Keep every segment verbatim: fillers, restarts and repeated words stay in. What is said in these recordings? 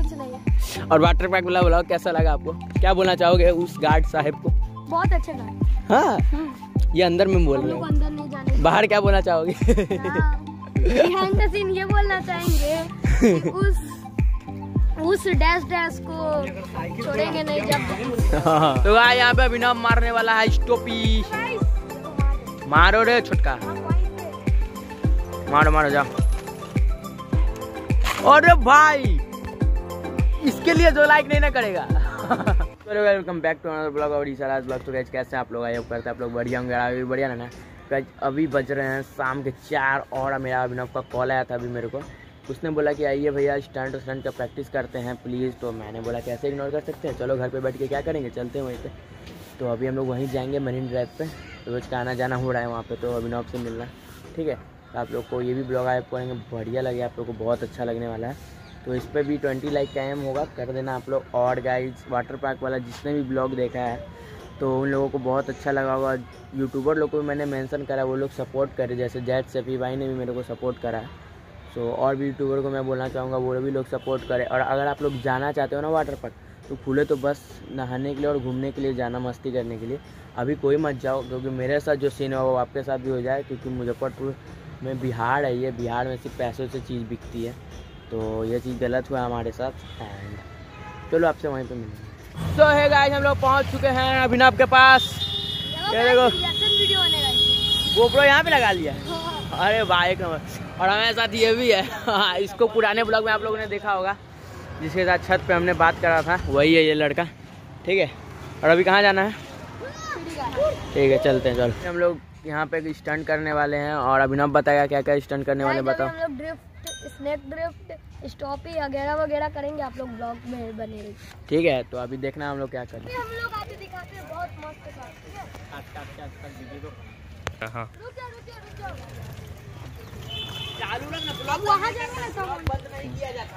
कुछ नहीं। और वाटर पार्क वाला ब्लॉग कैसा लगा आपको? क्या बोलना चाहोगे उस गार्ड साहब को? बहुत अच्छे गार्ड। हाँ, ये अंदर में बोल रहे हैं, अंदर नहीं जाने। बाहर क्या बोलना चाहोगे? बिहाइंड द सीन ये बोलना चाहेंगे कि उस उस डैश डैश को छोड़ेंगे नहीं जब। हाँ। तो गाइस यहाँ पे अभिनव मारने वाला है स्टोपी। मारो रे छुटका, मारो मारो जाओ। अरे भाई इसके लिए जो लाइक नहीं ना करेगा। चलो guys welcome back to another blog और इशाराज ब्लॉग। तो गाइस कैसे हैं आप लोग? आई होप करते हैं आप लोग बढ़िया होंगे। अभी बढ़िया ना गाइस, अभी बज रहे हैं शाम के चार और मेरा अभिनव का कॉल आया था अभी मेरे को। उसने बोला कि आइए भैया स्टंट स्टंट का प्रैक्टिस करते हैं प्लीज़। तो मैंने बोला कैसे इग्नोर कर सकते हैं, चलो घर पे बैठ के क्या करेंगे, चलते हैं वहीं पे। तो अभी हम लोग वहीं जाएंगे मरीन ड्राइव पे। तो रोज का आना जाना हो रहा है वहाँ पे, तो अभिनव से मिलना ठीक है। तो आप लोग को ये भी ब्लॉग आप करेंगे बढ़िया लगे, आप लोग को बहुत अच्छा लगने वाला है। तो इस पर भी ट्वेंटी लाइक का एम होगा, कर देना आप लोग। और गाइस वाटर पार्क वाला जिसने भी ब्लॉग देखा है तो उन लोगों को बहुत अच्छा लगा होगा। यूट्यूबर लोग को भी मैंने मेंशन करा, वो लोग सपोर्ट करे, जैसे जैट सफी भाई ने भी मेरे को सपोर्ट करा। सो so, और भी यूट्यूबर को मैं बोलना चाहूँगा वो भी लोग सपोर्ट करें। और अगर आप लोग जाना चाहते हो ना वाटर पार्क, तो खुले तो बस नहाने के लिए और घूमने के लिए जाना, मस्ती करने के लिए। अभी कोई मत जाओ, क्योंकि मेरे साथ जो सीन है वो आपके साथ भी हो जाए। क्योंकि मुजफ्फरपुर में बिहार है, ये बिहार में सिर्फ पैसों से चीज़ बिकती है, तो ये चीज़ गलत हुआ हमारे साथ। एंड चलो आपसे वहीं पे मिलेंगे। तो है गाइस हम लोग पहुँच चुके हैं अभिनव के पास। ये देखो गोप्रो यहाँ पे लगा लिया। अरे भाई एक नंबर। और हमारे साथ ये भी है। इसको पुराने ब्लॉग में आप लोगों ने देखा होगा, जिसके साथ छत पे हमने बात करा था, वही है ये लड़का ठीक है। और अभी कहाँ जाना है? ठीक है चलते हैं। चलो हम लोग यहाँ पे स्टंट करने वाले हैं और अभिनव बताएगा क्या क्या स्टंट करने वाले, बताओ। हम लोग ड्रिफ्ट, स्नेक ड्रिफ्ट, स्टॉपी वगैरह वगैरह करेंगे, आप लोग ब्लॉग में बने रहिए ठीक है। तो अभी देखना हम लोग क्या करें। हम लोग आगे दिखाते हैं बहुत मस्त है। चालू रखना ब्लॉग, वहाँ जाएंगे ना सब बंद नहीं किया जाता।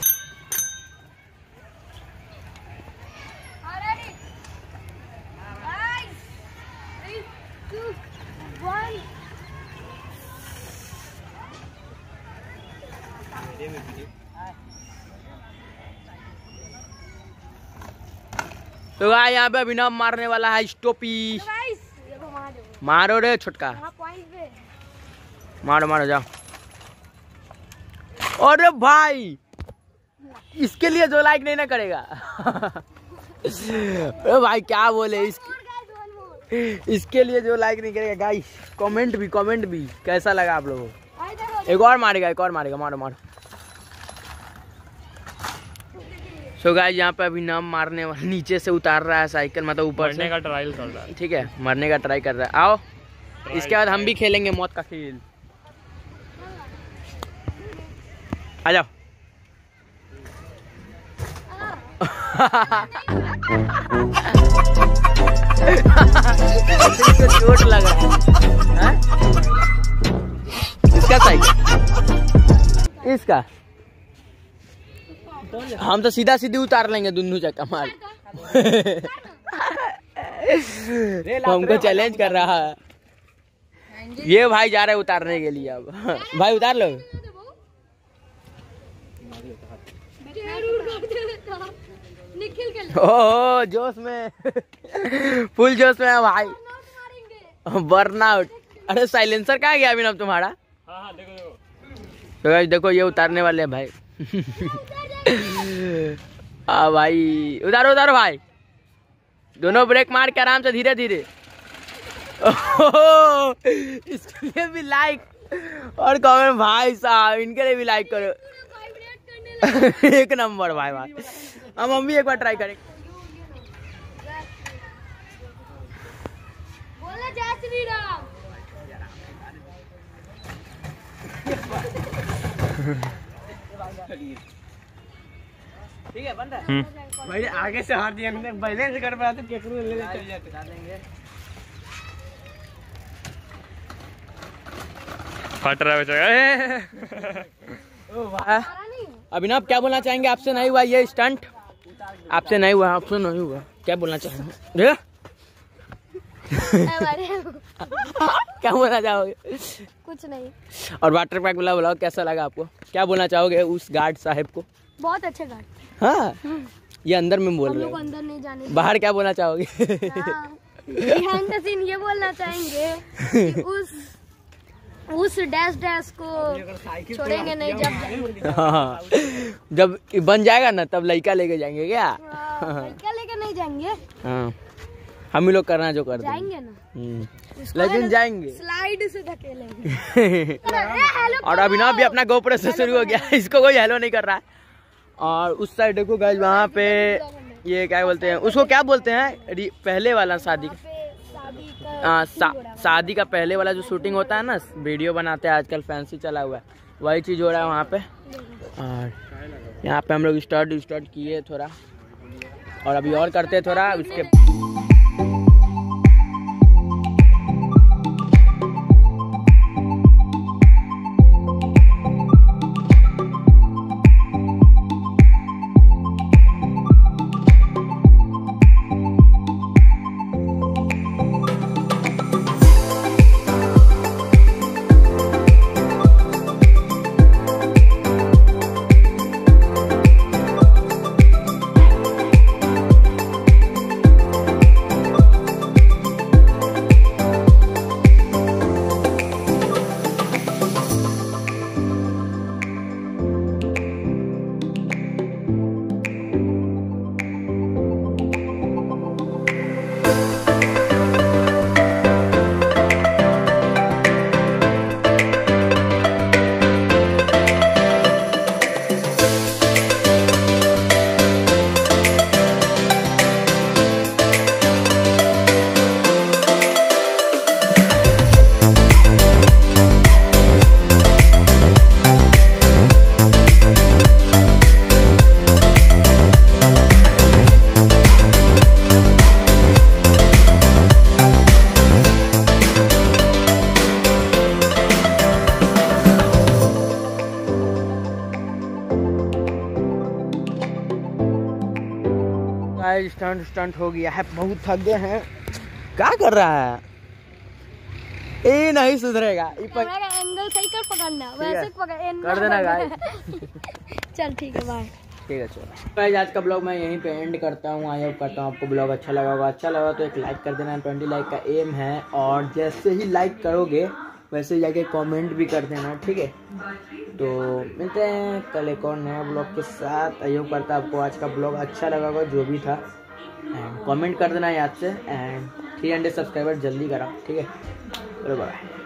तो गाइस यहाँ पे अभिनव मारने वाला है स्टोपी। मारो रे छुटका, मारो मारो जाओ। अरे भाई इसके लिए जो लाइक नहीं ना करेगा। अरे भाई क्या बोले, इसके, इसके लिए जो लाइक नहीं करेगा गाइस, कमेंट भी कमेंट भी कैसा लगा आप लोगों को। एक और मारेगा, एक और मारेगा, मारो मारो। सो so गाइस यहाँ पे अभी नाम मारने वाला नीचे से उतार रहा है साइकिल, मतलब ऊपर से का ट्रायल कर रहा है। ठीक है, मरने का ट्राई कर रहा है। आओ इसके बाद हम भी खेलेंगे मौत का खेल, आ जाओ। चोट लग रहा है, है? इसका साइकिल, इसका हम तो सीधा सीधी उतार लेंगे दोनों चक्का मार। हमको चैलेंज कर रहा है ये भाई, जा रहे उतारने के लिए। अब भाई उतार लो। ओह जोश में, फुल जोश में है भाई, बर्नआउट। अरे साइलेंसर कहाँ गया अभी तुम्हारा? हाँ हाँ देखो देखो। तो गाइस देखो ये उतारने वाले हैं भाई। आ भाई उतारो उतारो भाई, दोनों ब्रेक मार के आराम से धीरे धीरे। इसके लिए भी लाइक और कमेंट भाई साहब, इनके लिए भी लाइक करो। एक नंबर भाई भाई। हम हम भी एक बार ट्राई करें। बोला जय श्री राम। ठीक है बन रहा है भाई। आगे से हाथ दिया पहले से कर पाया तो केकरू ले ले चल जाते देंगे। फट रहा है बेचारा। ओ वाह। अभिनव क्या बोलना चाहेंगे? आपसे नहीं हुआ ये स्टंट, आपसे नहीं हुआ, आपसे नहीं हुआ, क्या बोलना चाहेंगे? क्या बोलना चाहोगे? कुछ नहीं। और वाटर पार्क वाला ब्लॉग कैसा लगा आपको? क्या बोलना चाहोगे उस गार्ड साहब को? बहुत अच्छे गार्ड। हाँ ये अंदर में बोल हम रहे लोग हो, अंदर नहीं जाने बाहर क्या बोलना चाहोगे? हाँ, बिहाइंड द सीन ये बोलना चाहेंगे कि उस उस डैश डैश को छोड़ेंगे नहीं जब जाएंगे। हाँ जब बन जाएगा ना तब लड़का लेके जाएंगे क्या? हाँ, क्या लेके नहीं जाएंगे, हाँ हम ही लोग करना जो कर देंगे। जाएंगे ना, हम्म, इसको लेकिन है ना, जाएंगे। स्लाइड से धकेलेंगे। और अभिनव भी अपना गोप्रो से शुरू हो गया, इसको कोई हेलो नहीं कर रहा है। और उस साइड देखो गाइस, वहाँ पे ये क्या बोलते हैं उसको, क्या बोलते हैं रि- पहले वाला शादी हाँ सा, शादी का पहले वाला जो शूटिंग होता है ना, वीडियो बनाते हैं आजकल फैंसी चला हुआ है, वही चीज़ हो रहा है वहाँ पे। और यहाँ पे हम लोग स्टार्ट स्टार्ट किए थोड़ा, और अभी और करते थोड़ा उसके। स्टंट स्टंट हो गया है, बहुत थक गए हैं। क्या कर रहा है ये? नहीं सुधरेगा। ये पक... एंगल सही कर पकड़ना, वैसे पकड़ कर देना गाइस। चल ठीक है, बाय। ठीक है चलो गाइस, आज का ब्लॉग मैं यहीं पे एंड करता हूँ। आई होप करता हूँ आपको ब्लॉग अच्छा लगा होगा। अच्छा लगा तो एक लाइक कर देना, ट्वेंटी लाइक का एम है। और जैसे ही लाइक करोगे वैसे जाके कमेंट भी कर देना, ठीक है। तो मिलते हैं कल एक और नया ब्लॉग के साथ। आई होप करता आपको आज का ब्लॉग अच्छा लगा होगा जो भी था। एंड कमेंट कर देना याद से। एंड थ्री हंड्रेड सब्सक्राइबर जल्दी करा, ठीक है। चलो बाय।